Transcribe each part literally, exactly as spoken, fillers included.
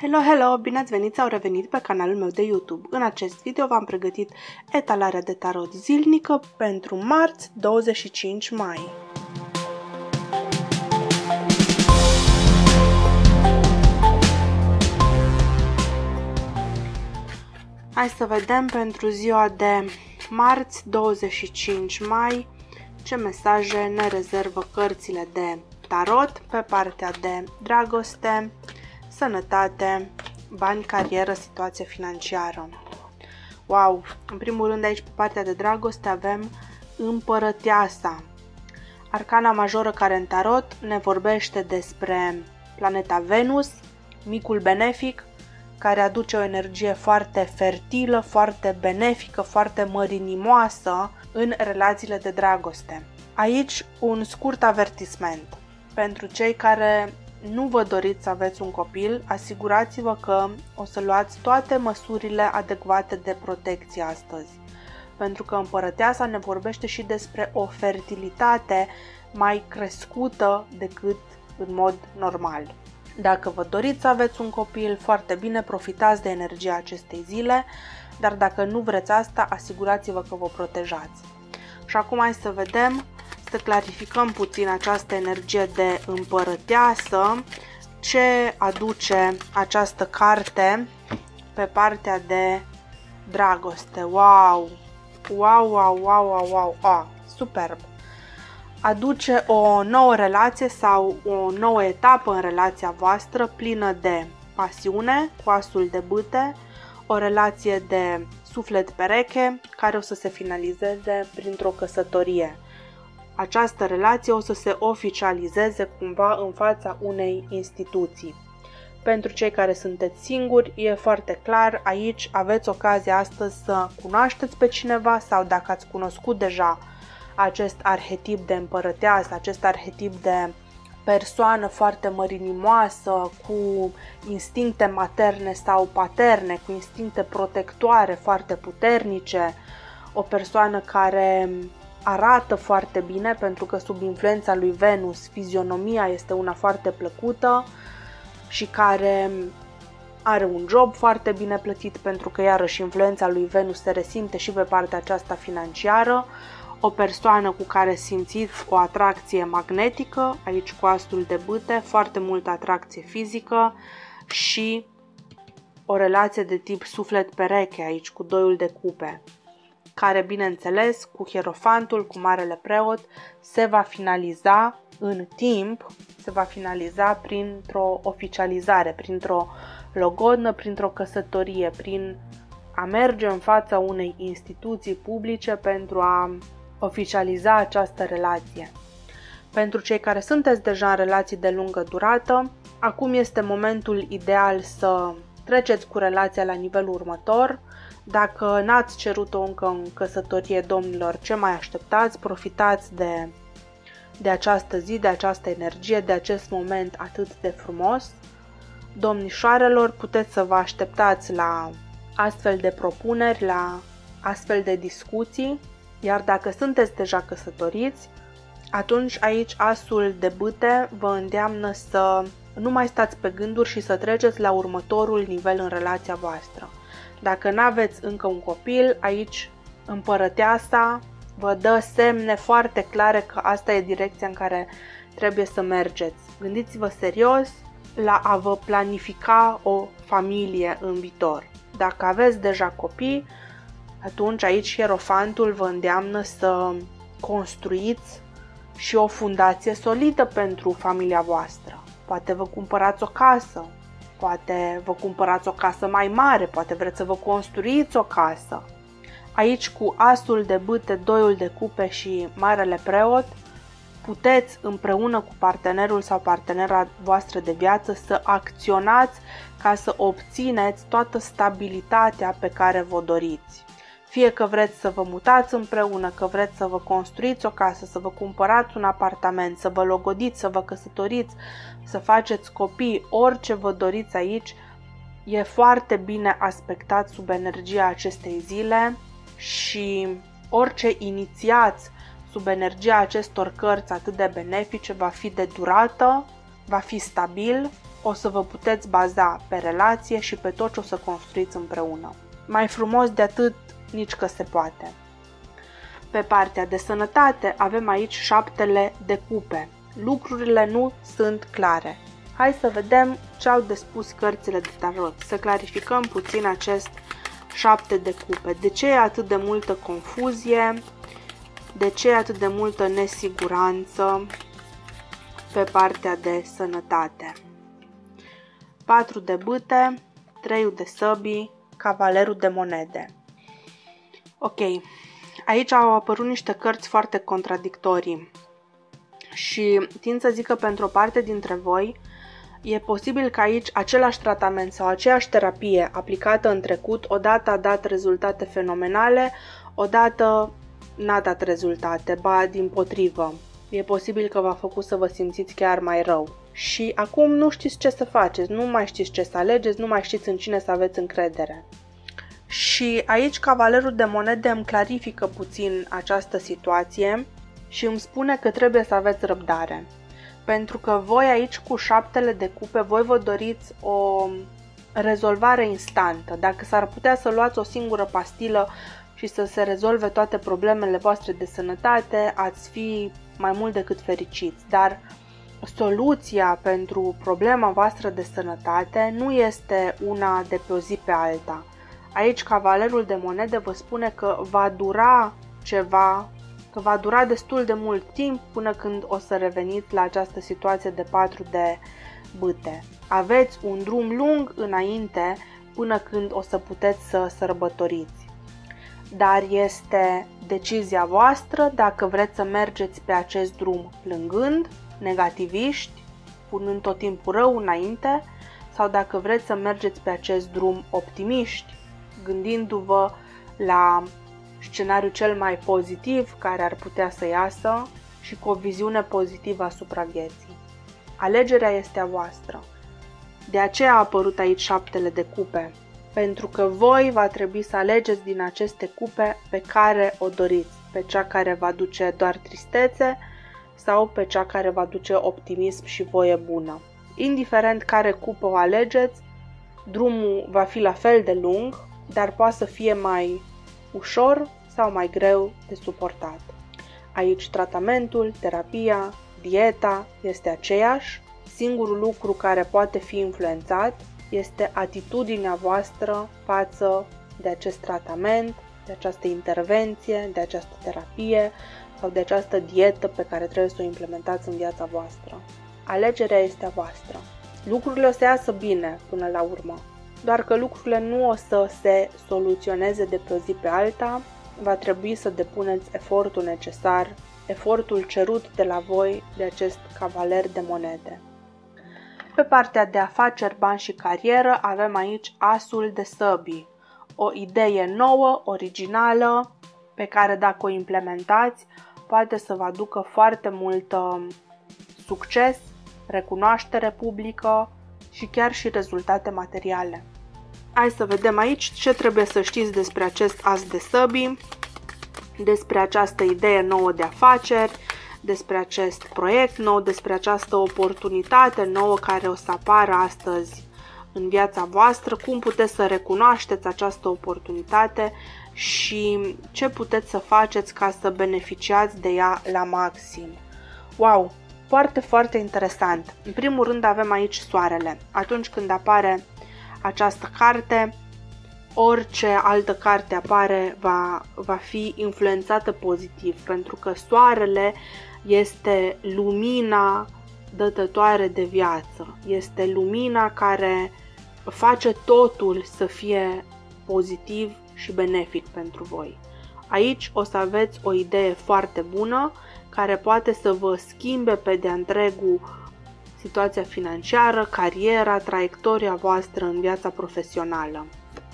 Hello, hello! Bine ați venit sau revenit pe canalul meu de YouTube. În acest video v-am pregătit etalarea de tarot zilnică pentru marți douăzeci și cinci mai. Hai să vedem pentru ziua de marți douăzeci și cinci mai ce mesaje ne rezervă cărțile de tarot pe partea de dragoste, sănătate, bani, carieră, situație financiară. Wow! În primul rând aici pe partea de dragoste avem Împărăteasa. Arcana majoră care în tarot ne vorbește despre planeta Venus, micul benefic, care aduce o energie foarte fertilă, foarte benefică, foarte mărinimoasă în relațiile de dragoste. Aici un scurt avertisment. Pentru cei care nu vă doriți să aveți un copil, asigurați-vă că o să luați toate măsurile adecvate de protecție astăzi. Pentru că Împărăteasa ne vorbește și despre o fertilitate mai crescută decât în mod normal. Dacă vă doriți să aveți un copil, foarte bine, profitați de energia acestei zile, dar dacă nu vreți asta, asigurați-vă că vă protejați. Și acum hai să vedem, să clarificăm puțin această energie de Împărăteasă, ce aduce această carte pe partea de dragoste. Wow! Wow, wow, wow, wow, wow, wow. Superb! Aduce o nouă relație sau o nouă etapă în relația voastră plină de pasiune, cu asul de bâte, o relație de suflet pereche care o să se finalizeze printr-o căsătorie. Această relație o să se oficializeze cumva în fața unei instituții. Pentru cei care sunteți singuri, e foarte clar, aici aveți ocazia astăzi să cunoașteți pe cineva sau dacă ați cunoscut deja acest arhetip de împărăteasă, acest arhetip de persoană foarte mărinimoasă, cu instincte materne sau paterne, cu instincte protectoare foarte puternice, o persoană care arată foarte bine pentru că sub influența lui Venus fizionomia este una foarte plăcută și care are un job foarte bine plătit pentru că iarăși influența lui Venus se resimte și pe partea aceasta financiară, o persoană cu care simțiți o atracție magnetică, aici cu asul de bâte, foarte multă atracție fizică și o relație de tip suflet pereche, aici cu doiul de cupe, care, bineînțeles, cu hierofantul, cu marele preot, se va finaliza în timp, se va finaliza printr-o oficializare, printr-o logodnă, printr-o căsătorie, prin a merge în fața unei instituții publice pentru a oficializa această relație. Pentru cei care sunteți deja în relații de lungă durată, acum este momentul ideal să treceți cu relația la nivelul următor. Dacă n-ați cerut-o încă în căsătorie, domnilor, ce mai așteptați? Profitați de, de această zi, de această energie, de acest moment atât de frumos. Domnișoarelor, puteți să vă așteptați la astfel de propuneri, la astfel de discuții, iar dacă sunteți deja căsătoriți, atunci aici asul de bâte vă îndeamnă să nu mai stați pe gânduri și să treceți la următorul nivel în relația voastră. Dacă n-aveți încă un copil, aici Împărăteasa vă dă semne foarte clare că asta e direcția în care trebuie să mergeți. Gândiți-vă serios la a vă planifica o familie în viitor. Dacă aveți deja copii, atunci aici hierofantul vă îndeamnă să construiți și o fundație solidă pentru familia voastră. Poate vă cumpărați o casă, poate vă cumpărați o casă mai mare, poate vreți să vă construiți o casă. Aici cu asul de bâte, doiul de cupe și marele preot, puteți împreună cu partenerul sau partenera voastră de viață să acționați ca să obțineți toată stabilitatea pe care vă doriți. Fie că vreți să vă mutați împreună, că vreți să vă construiți o casă, să vă cumpărați un apartament, să vă logodiți, să vă căsătoriți, să faceți copii, orice vă doriți aici, e foarte bine aspectat sub energia acestei zile și orice inițiați sub energia acestor cărți atât de benefice va fi de durată, va fi stabil o să vă puteți baza pe relație și pe tot ce o să construiți împreună. Mai frumos de atât, nici că se poate. Pe partea de sănătate avem aici șaptele de cupe. Lucrurile nu sunt clare. Hai să vedem ce au de spus cărțile de tarot, să clarificăm puțin acest șapte de cupe. De ce e atât de multă confuzie? De ce e atât de multă nesiguranță pe partea de sănătate? patru de bâte, trei de săbii, cavalerul de monede. Ok, aici au apărut niște cărți foarte contradictorii și tind să zic că pentru o parte dintre voi e posibil că aici același tratament sau aceeași terapie aplicată în trecut odată a dat rezultate fenomenale, odată n-a dat rezultate, ba dimpotrivă. E posibil că v-a făcut să vă simțiți chiar mai rău. Și acum nu știți ce să faceți, nu mai știți ce să alegeți, nu mai știți în cine să aveți încredere. Și aici cavalerul de monede îmi clarifică puțin această situație și îmi spune că trebuie să aveți răbdare. Pentru că voi aici cu șaptele de cupe, voi vă doriți o rezolvare instantă. Dacă s-ar putea să luați o singură pastilă și să se rezolve toate problemele voastre de sănătate, ați fi mai mult decât fericiți. Dar soluția pentru problema voastră de sănătate nu este una de pe o zi pe alta. Aici cavalerul de monede vă spune că va dura ceva, că va dura destul de mult timp până când o să reveniți la această situație de patru de bâte. Aveți un drum lung înainte până când o să puteți să sărbătoriți. Dar este decizia voastră dacă vreți să mergeți pe acest drum plângând, negativiști, punând tot timpul rău înainte, sau dacă vreți să mergeți pe acest drum optimiști, gândindu-vă la scenariul cel mai pozitiv care ar putea să iasă și cu o viziune pozitivă asupra vieții. Alegerea este a voastră. De aceea a apărut aici șaptele de cupe, pentru că voi va trebui să alegeți din aceste cupe pe care o doriți, pe cea care va duce doar tristețe sau pe cea care va duce optimism și voie bună. Indiferent care cupă o alegeți, drumul va fi la fel de lung, dar poate să fie mai ușor sau mai greu de suportat. Aici tratamentul, terapia, dieta este aceeași. Singurul lucru care poate fi influențat este atitudinea voastră față de acest tratament, de această intervenție, de această terapie sau de această dietă pe care trebuie să o implementați în viața voastră. Alegerea este a voastră. Lucrurile o să iasă bine până la urmă, doar că lucrurile nu o să se soluționeze de pe o zi pe alta, va trebui să depuneți efortul necesar, efortul cerut de la voi de acest cavaler de monede. Pe partea de afaceri, bani și carieră avem aici asul de săbii, o idee nouă, originală, pe care dacă o implementați poate să vă aducă foarte mult succes, recunoaștere publică și chiar și rezultate materiale. Hai să vedem aici ce trebuie să știți despre acest as de săbii, despre această idee nouă de afaceri, despre acest proiect nou, despre această oportunitate nouă care o să apară astăzi în viața voastră, cum puteți să recunoașteți această oportunitate și ce puteți să faceți ca să beneficiați de ea la maxim. Wow! Foarte, foarte interesant. În primul rând avem aici soarele. Atunci când apare această carte, orice altă carte apare va, va fi influențată pozitiv, pentru că soarele este lumina dătătoare de viață, este lumina care face totul să fie pozitiv și benefic pentru voi. Aici o să aveți o idee foarte bună care poate să vă schimbe pe de-a întregul situația financiară, cariera, traiectoria voastră în viața profesională.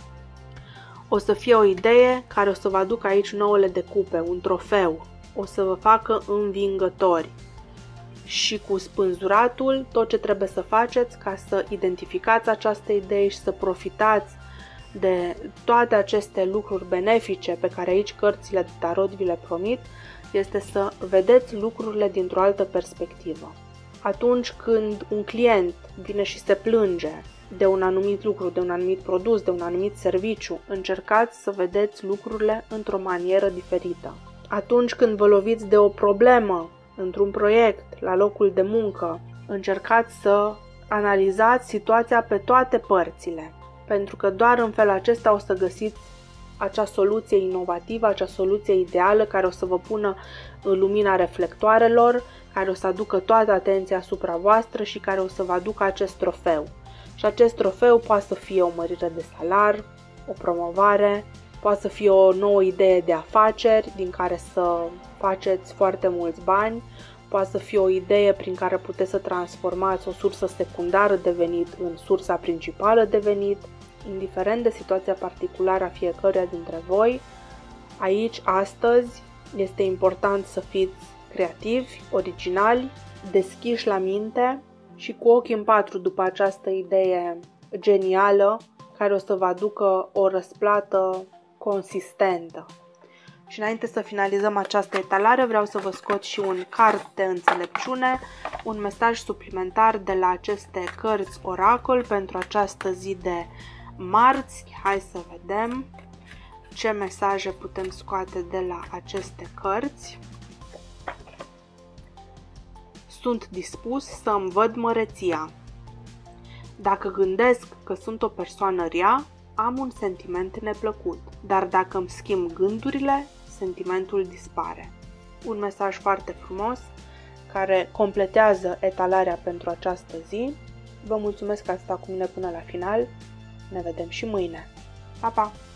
O să fie o idee care o să vă aducă aici nouăle de cupe, un trofeu, o să vă facă învingători. Și cu spânzuratul, tot ce trebuie să faceți ca să identificați această idee și să profitați de toate aceste lucruri benefice pe care aici cărțile de tarot vi le promit, este să vedeți lucrurile dintr-o altă perspectivă. Atunci când un client vine și se plânge de un anumit lucru, de un anumit produs, de un anumit serviciu, încercați să vedeți lucrurile într-o manieră diferită. Atunci când vă loviți de o problemă într-un proiect, la locul de muncă, încercați să analizați situația pe toate părțile, pentru că doar în felul acesta o să găsiți acea soluție inovativă, acea soluție ideală care o să vă pună în lumina reflectoarelor, care o să aducă toată atenția asupra voastră și care o să vă aducă acest trofeu. Și acest trofeu poate să fie o mărire de salar, o promovare, poate să fie o nouă idee de afaceri din care să faceți foarte mulți bani, poate să fie o idee prin care puteți să transformați o sursă secundară de venit în sursa principală de venit, indiferent de situația particulară a fiecăruia dintre voi. Aici, astăzi, este important să fiți creativi, originali, deschiși la minte și cu ochii în patru după această idee genială care o să vă aducă o răsplată consistentă. Și înainte să finalizăm această etalare, vreau să vă scot și un card de înțelepciune, un mesaj suplimentar de la aceste cărți oracol pentru această zi de marți. Hai să vedem ce mesaje putem scoate de la aceste cărți. Sunt dispus să îmi văd măreția. Dacă gândesc că sunt o persoană rea, am un sentiment neplăcut, dar dacă îmi schimb gândurile, sentimentul dispare. Un mesaj foarte frumos care completează etalarea pentru această zi. Vă mulțumesc că ați stat cu mine până la final. Ne vedem și mâine. Pa, pa!